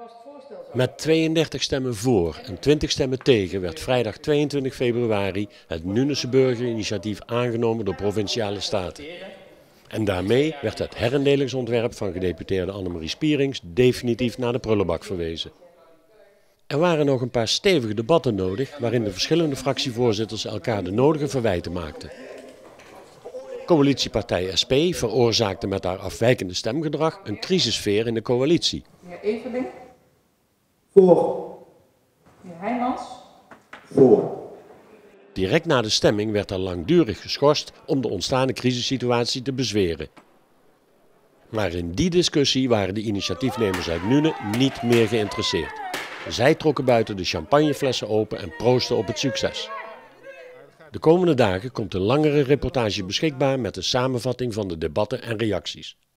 Met 32 stemmen voor en 20 stemmen tegen werd vrijdag 22 februari het Nunense burgerinitiatief aangenomen door Provinciale Staten. En daarmee werd het herindelingsontwerp van gedeputeerde Annemarie Spierings definitief naar de prullenbak verwezen. Er waren nog een paar stevige debatten nodig waarin de verschillende fractievoorzitters elkaar de nodige verwijten maakten. Coalitiepartij SP veroorzaakte met haar afwijkende stemgedrag een crisissfeer in de coalitie. Meneer Everling? Voor. Meneer Heijmans? Voor. Direct na de stemming werd er langdurig geschorst om de ontstane crisissituatie te bezweren. Maar in die discussie waren de initiatiefnemers uit Nuenen niet meer geïnteresseerd. Zij trokken buiten de champagneflessen open en proosten op het succes. De komende dagen komt een langere reportage beschikbaar met een samenvatting van de debatten en reacties.